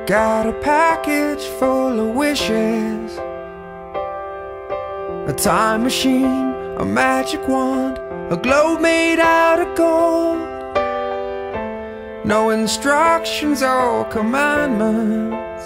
Got a package full of wishes, a time machine, a magic wand, a globe made out of gold. No instructions or commandments,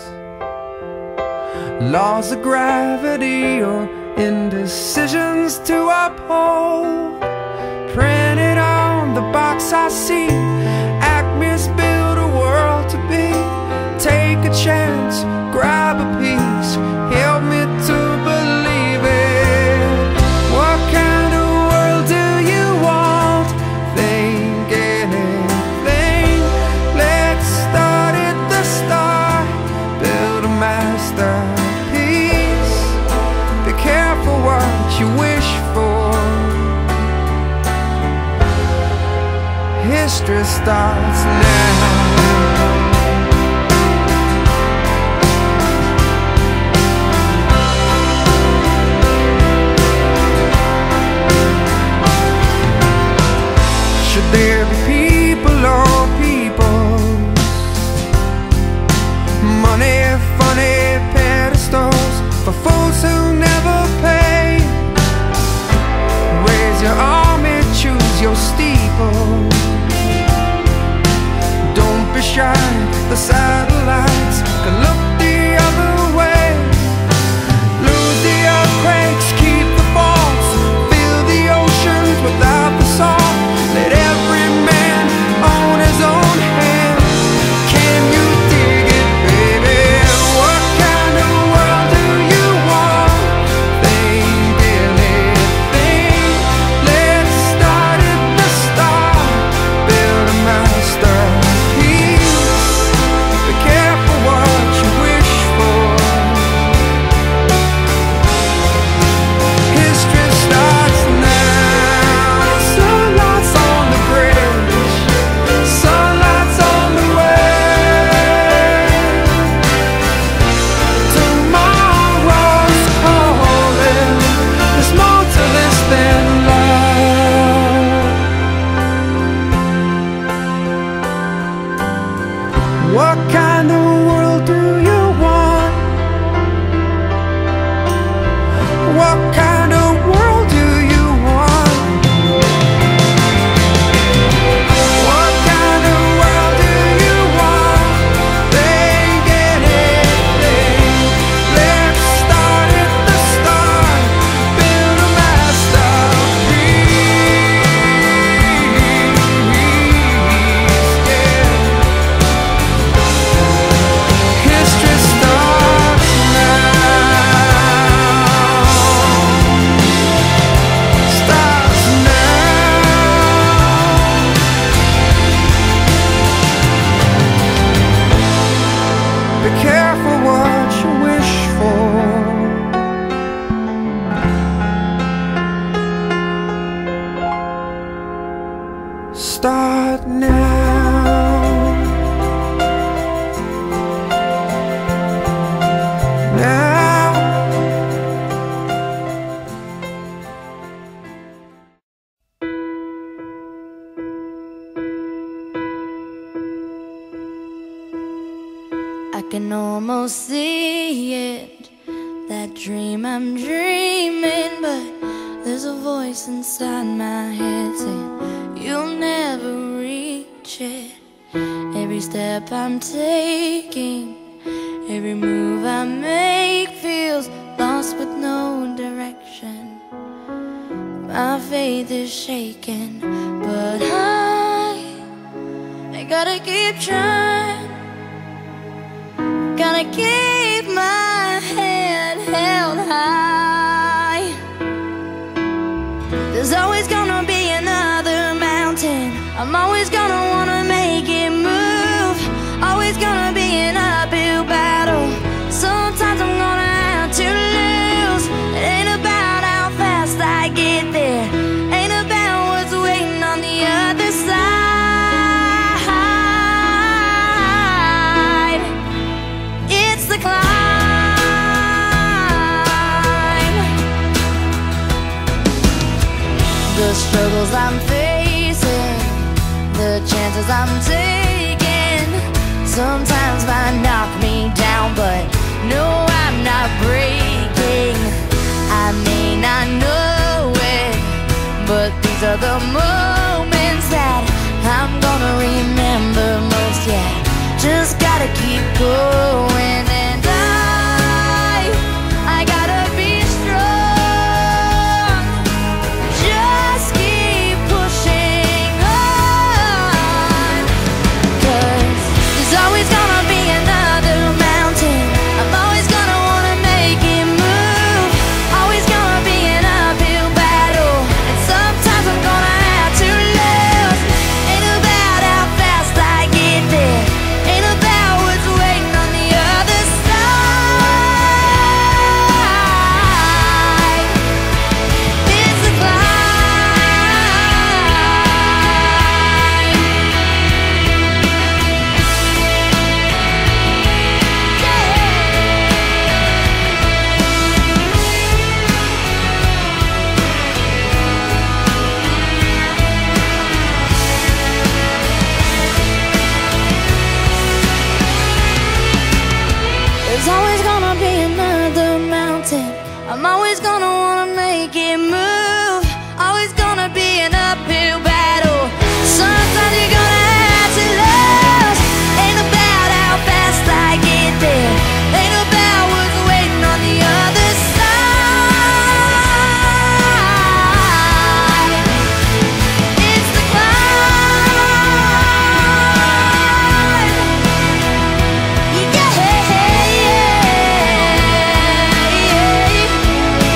laws of gravity or indecisions to uphold. Printed on the box I see, Acme's build a world to be. Take a chance, grab a piece, help me to believe it. What kind of world do you want? Think anything. Let's start at the start, build a masterpiece. Be careful what you wish for. History starts now. Should there be people or peoples? Money, funny pedestals for fools who never pay. Raise your army, choose your steeple. Don't be shy, the satellites can look the other way. Lose the earthquakes, keep the faults, fill the oceans without the salt. Let every man own his own hand. Can you dig it, baby? What kind of world do you want? Think anything. Let's start at the start, build a masterpiece. Be careful what you wish for. History starts now. Sunlight's on the bridge, sunlight's on the way. Tomorrow's calling. There's more to this than love. What kind of world do you want? What kind of world do you want? What kind of world do you want? Think anything. Let's start at the start, build a masterpiece. Yeah. History starts now. Starts now. Be careful what you wish for. Start now. Now. I can almost see it, that dream I'm dreaming, but there's a voice inside my head saying you'll never reach it. Every step I'm taking, every move I make feels lost with no direction. My faith is shaken, but I gotta keep trying. Gotta keep my head held high. There's always gonna be another mountain. I'm always gonna wanna make it move. Always gonna be an uphill battle. Sometimes I'm gonna have to lose. It ain't about how fast I get there, ain't about what's waiting on the other side. It's the climb. The struggles I'm facing, the chances I'm taking, sometimes might knock me down, but no, I'm not breaking. I may not know it, but these are the moments that I'm gonna remember most. Yeah, just gotta keep going, and I gotta be strong. Just keep pushing on, 'cause there's always gonna be another mountain. I'm always gonna wanna make it move. Always gonna be an uphill battle, and sometimes I'm gonna have to lose. Ain't about how fast I get there, ain't about what's waiting on the other side. It's the climb. There's always gonna be another mountain. I'm always gonna wanna make it move. Always gonna be an uphill battle. Sometimes you're gonna have to lose. Ain't about how fast I get there, ain't about what's waiting on the other side. It's the climb. Yeah, yeah, yeah.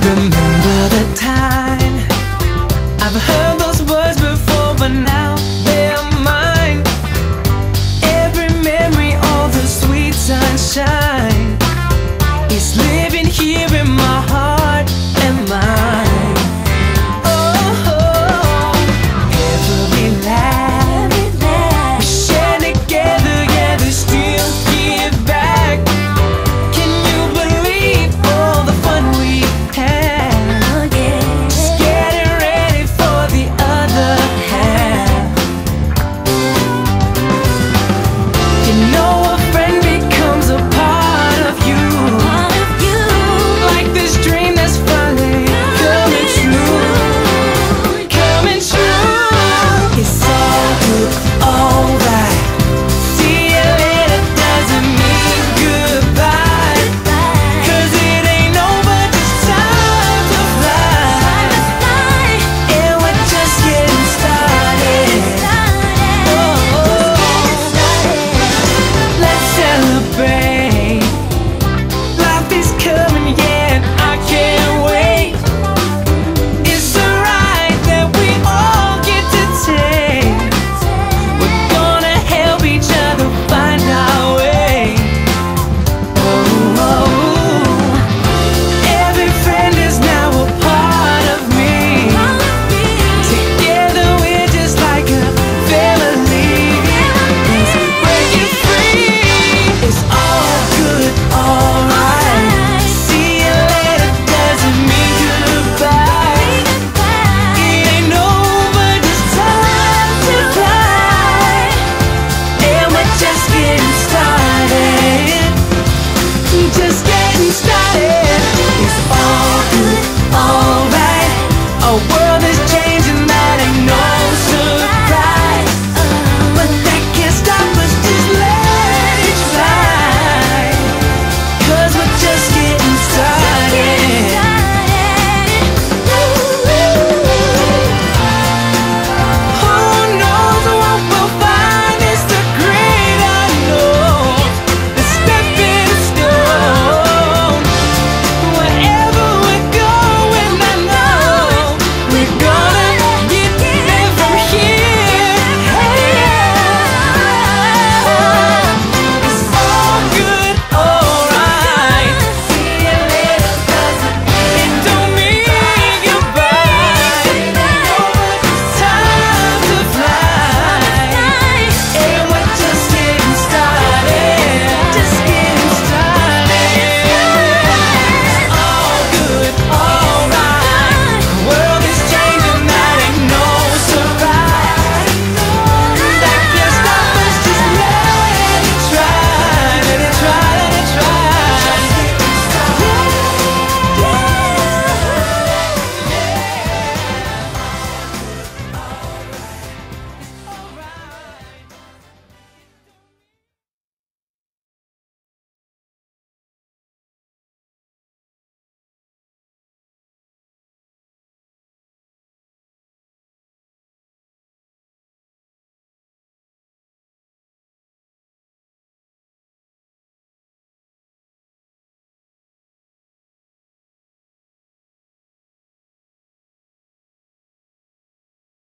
Remember the time. I've heard those words before, but now